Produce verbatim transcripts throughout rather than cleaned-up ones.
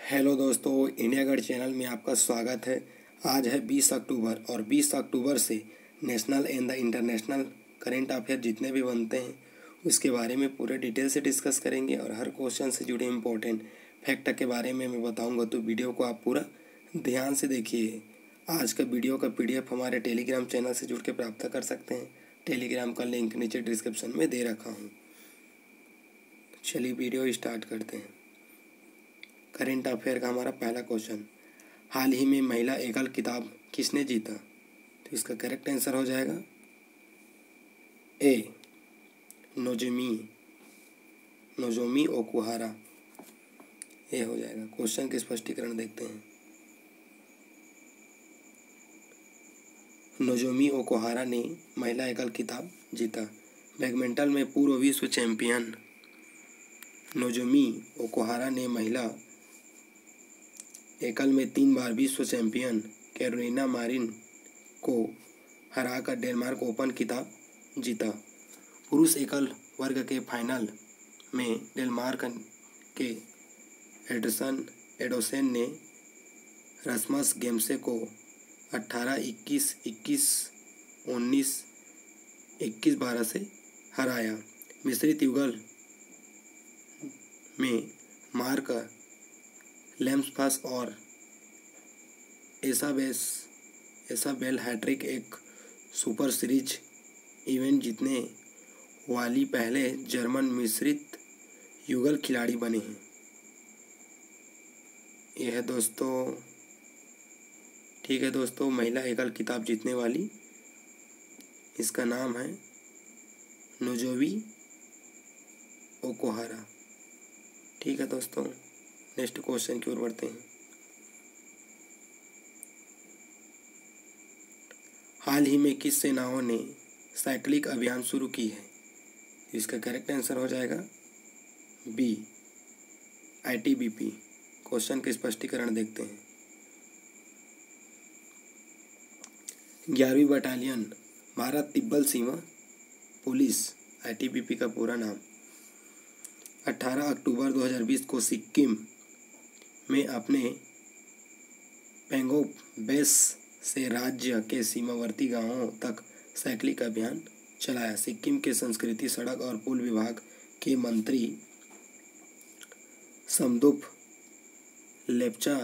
Hello दोस्तों, India गढ़ channel में आपका स्वागत है। आज है बीस अक्टूबर और बीस अक्टूबर से national and the international current affair जितने भी बनते हैं उसके बारे में पूरे डिटेल से डिस्कस करेंगे और हर क्वेश्चन से जुड़े इम्पोर्टेंट फैक्ट के बारे में मैं बताऊंगा, तो वीडियो को आप पूरा ध्यान से देखिए। आज का वीडियो का पीडीएफ हमारे टेलीग्राम चैनल से जुड़ के प्राप्त कर सकते हैं। टेलीग्राम का लिंक नीचे डिस्क्रिप्शन में दे रखा हूँ। चलिए वीडियो स्टार्ट करते हैं। करेंट अफेयर का हमारा पहला क्वेश्चन, हाल ही में महिला एकल खिताब किसने जीता? तो इसका करेक्ट आंसर हो जाएगा ए नोजोमी नोजोमी ओकुहारा। ये हो जाएगा। क्वेश्चन के स्पष्टीकरण देखते हैं। नोजोमी ओकुहारा ने महिला एकल खिताब जीता। बैडमिंटन में पूर्व विश्व चैंपियन नोजोमी ओकुहारा ने महिला एकल में तीन बार विश्व चैंपियन कैरोलिना मारिन को हराकर डेनमार्क ओपन खिताब जीता। पुरुष एकल वर्ग के फाइनल में डेनमार्क के एडरसन एडोसेन ने रस्मस गेम्से को अठारह इक्कीस, इक्कीस उन्नीस, इक्कीस बारह से हराया। मिश्रित युगल में मार्क लेम्सफस और एसाबेस एसाबेल हैट्रिक एक सुपर सीरीज इवेंट जीतने वाली पहले जर्मन मिश्रित युगल खिलाड़ी बने हैं। यह है दोस्तों, ठीक है दोस्तों, महिला एकल खिताब जीतने वाली, इसका नाम है नोजोमी ओकुहारा। ठीक है दोस्तों, नेक्स्ट क्वेश्चन की ओर बढ़ते हैं। हाल ही में किस सेनाओं ने साइक्लिक अभियान शुरू की है? इसका करेक्ट आंसर हो जाएगा बी आईटीबीपी। क्वेश्चन के स्पष्टीकरण देखते हैं। ग्यारहवीं बटालियन भारत तिब्बत सीमा पुलिस आईटीबीपी का पूरा नाम अठारह अक्टूबर दो हज़ार बीस को सिक्किम में अपने पेंगोंग बेस से राज्य के सीमावर्ती गांवों तक साइक्लिक अभियान चलाया। सिक्किम के संस्कृति, सड़क और पुल विभाग के मंत्री समदुप लेप्चा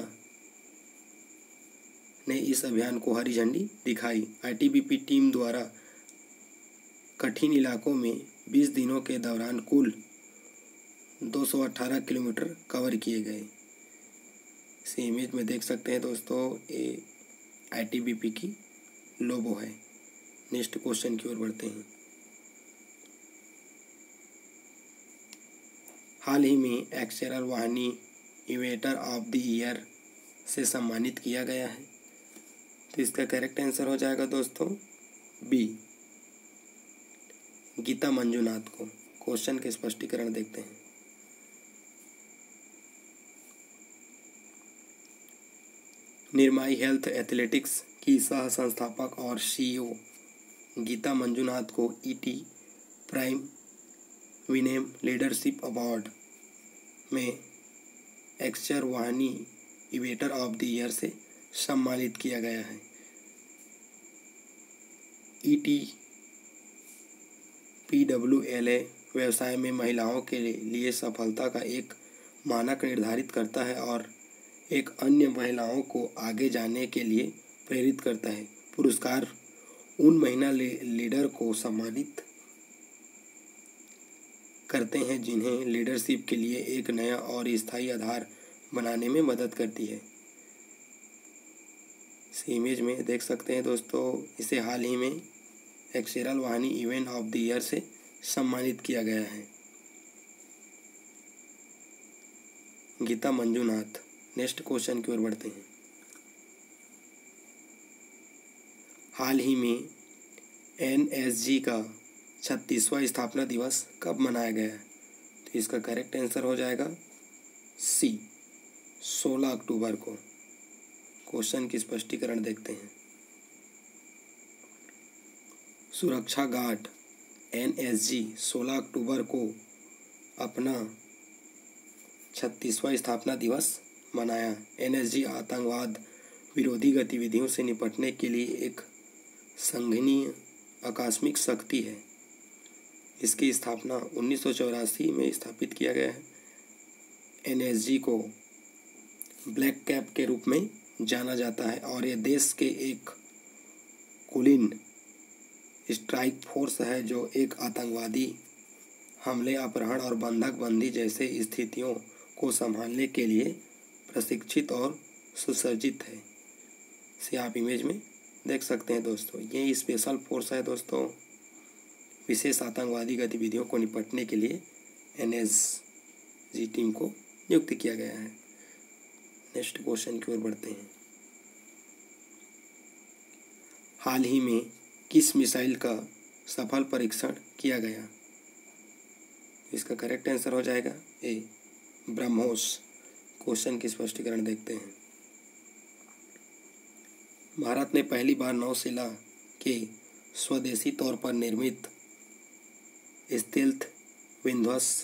ने इस अभियान को हरी झंडी दिखाई। आईटीबीपी टीम द्वारा कठिन इलाकों में बीस दिनों के दौरान कुल दो सौ अठारह किलोमीटर कवर किए गए। इस इमेज में देख सकते हैं दोस्तों, ये आईटीबीपी की लोगो है। नेक्स्ट क्वेश्चन की ओर बढ़ते हैं। हाल ही में एक्सचेरर वाहिनी इनोवेटर ऑफ द ईयर से सम्मानित किया गया है। तो इसका करेक्ट आंसर हो जाएगा दोस्तों बी गीता मंजुनाथ को। क्वेश्चन के स्पष्टीकरण देखते हैं। निर्माई हेल्थ एथलेटिक्स की सह संस्थापक और सीईओ गीता मंजुनाथ को ET prime women leadership award में एक्सचेरर वाहिनी इनोवेटर ऑफ द ईयर से सम्मानित किया गया है। ईटी पीडब्ल्यूएलए व्यवसाय में महिलाओं के लिए सफलता का एक मानक निर्धारित करता है और एक अन्य महिलाओं को आगे जाने के लिए प्रेरित करता है। पुरस्कार उन महिला लीडर को सम्मानित करते हैं जिन्हें लीडरशिप के लिए एक नया और स्थायी आधार बनाने में मदद करती है। इस इमेज में देख सकते हैं दोस्तों, इसे हाल ही में एक्सचेरर वाहिनी इवेंट ऑफ द ईयर से सम्मानित किया गया है। गीता मंजुनाथ। नेक्स्ट क्वेश्चन की ओर बढ़ते हैं। हाल ही में एनएसजी का छत्तीसवां स्थापना दिवस कब मनाया गया है? तो इसका करेक्ट आंसर हो जाएगा सी सोलह अक्टूबर को। क्वेश्चन की स्पष्टीकरण देखते हैं। सुरक्षा गार्ड एनएसजी सोलह अक्टूबर को अपना छत्तीसवां स्थापना दिवस बनाया। एन एस जी आतंकवाद विरोधी गतिविधियों से निपटने के लिए एक संघीय आकस्मिक शक्ति है। इसकी स्थापना उन्नीस सौ चौरासी में स्थापित किया गया है। एन एस जी को ब्लैक कैप के रूप में जाना जाता है और यह देश के एक कुलीन स्ट्राइक फोर्स है जो एक आतंकवादी हमले, अपहरण और बंधक बंदी जैसे स्थितियों को संभालने के लिए प्रशिक्षित और सुसज्जित है। इसे आप इमेज में देख सकते हैं दोस्तों। ये स्पेशल फोर्स है दोस्तों, विशेष आतंकवादी गतिविधियों को निपटने के लिए एन एस जी टीम को नियुक्त किया गया है। नेक्स्ट क्वेश्चन की ओर बढ़ते हैं। हाल ही में किस मिसाइल का सफल परीक्षण किया गया? इसका करेक्ट आंसर हो जाएगा ए ब्रह्मोस। क्वेश्चन की स्पष्टीकरण देखते हैं। भारत ने पहली बार नौसेना के स्वदेशी तौर पर निर्मित स्टेल्थ विध्वंस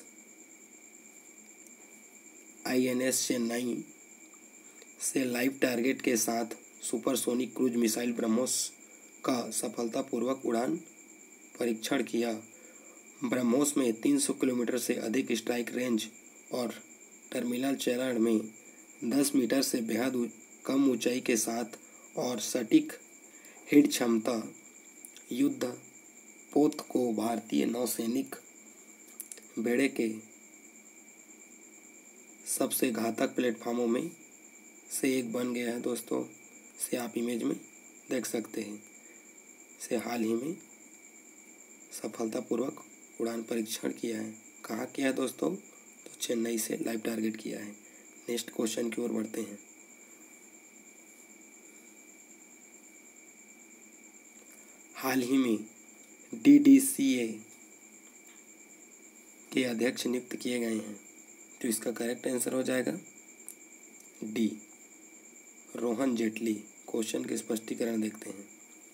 आई एन एस चेन्नई से लाइव टारगेट के साथ सुपरसोनिक क्रूज मिसाइल ब्रह्मोस का सफलतापूर्वक उड़ान परीक्षण किया। ब्रह्मोस में तीन सौ किलोमीटर से अधिक स्ट्राइक रेंज और टर्मिनल चरण में दस मीटर से बेहद कम ऊंचाई के साथ और सटीक हिट क्षमता युद्ध पोत को भारतीय नौसैनिक बेड़े के सबसे घातक प्लेटफॉर्मों में से एक बन गया है दोस्तों। इसे आप इमेज में देख सकते हैं। इसे हाल ही में सफलतापूर्वक उड़ान परीक्षण किया है। कहाँ किया है दोस्तों? तो चेन्नई से लाइव टारगेट किया है। नेक्स्ट क्वेश्चन की ओर बढ़ते हैं। हाल ही में डी डी सी ए के अध्यक्ष नियुक्त किए गए हैं, तो इसका करेक्ट आंसर हो जाएगा डी रोहन जेटली। क्वेश्चन के स्पष्टीकरण देखते हैं।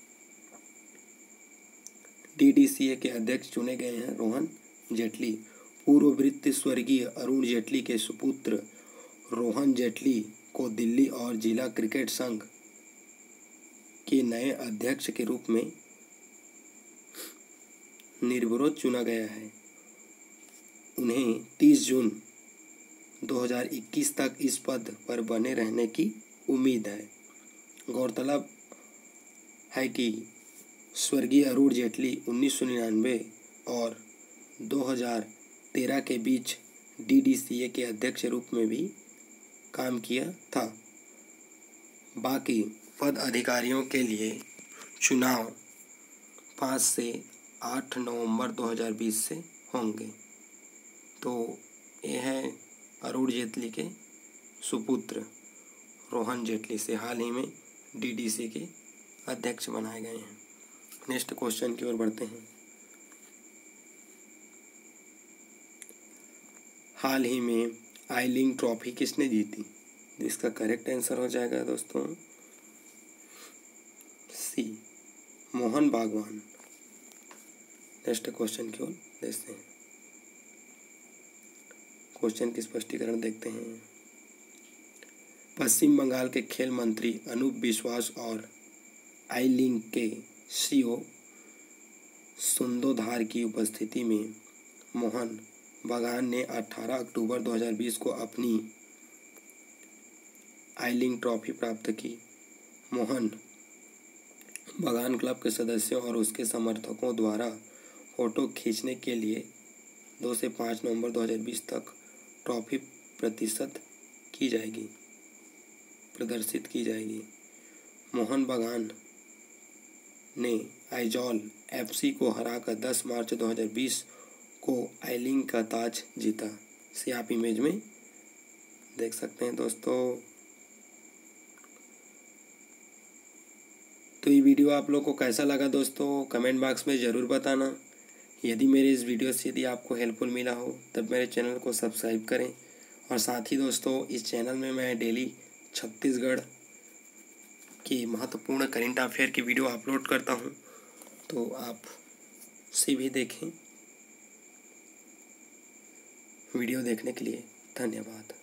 डी डी सी ए के अध्यक्ष चुने गए हैं रोहन जेटली। पूर्व वित्त स्वर्गीय अरुण जेटली के सुपुत्र रोहन जेटली को दिल्ली और जिला क्रिकेट संघ के नए अध्यक्ष के रूप में निर्विरोध चुना गया है। उन्हें तीस जून दो हज़ार इक्कीस तक इस पद पर बने रहने की उम्मीद है। गौरतलब है कि स्वर्गीय अरुण जेटली उन्नीस सौ निन्यानवे और दो हज़ार तेरह के बीच डी डी सी ए के अध्यक्ष रूप में भी काम किया था। बाकी पद अधिकारियों के लिए चुनाव पाँच से आठ नवंबर दो हज़ार बीस से होंगे। तो ये है अरुण जेटली के सुपुत्र रोहन जेटली से हाल ही में डी डी सी के अध्यक्ष बनाए गए हैं। नेक्स्ट क्वेश्चन की ओर बढ़ते हैं। हाल ही में आई लीग ट्रॉफी किसने जीती? इसका करेक्ट आंसर हो जाएगा दोस्तों सी मोहन बागवान। नेक्स्ट क्वेश्चन की ओर देखते हैं। क्वेश्चन की स्पष्टीकरण देखते हैं। पश्चिम बंगाल के खेल मंत्री अनूप बिश्वास और आई लीग के सी ओ सुंदोधार की उपस्थिति में मोहन बागान ने अठारह अक्टूबर दो हज़ार बीस को अपनी आई लीग ट्रॉफी प्राप्त की। मोहन बागान क्लब के सदस्यों और उसके समर्थकों द्वारा फोटो खींचने के लिए दो से पाँच नवंबर दो हज़ार बीस तक ट्रॉफी प्रतिशत की जाएगी प्रदर्शित की जाएगी। मोहन बागान ने आइजॉल एफ सी को हराकर दस मार्च दो हज़ार बीस को आई लीग का ताज जीता। इसे आप इमेज में देख सकते हैं दोस्तों। तो ये वीडियो आप लोग को कैसा लगा दोस्तों, कमेंट बॉक्स में ज़रूर बताना। यदि मेरे इस वीडियो से यदि आपको हेल्पफुल मिला हो तब मेरे चैनल को सब्सक्राइब करें। और साथ ही दोस्तों इस चैनल में मैं डेली छत्तीसगढ़ की महत्वपूर्ण करेंट अफेयर की वीडियो अपलोड करता हूं, तो आप उसे भी देखें। वीडियो देखने के लिए धन्यवाद।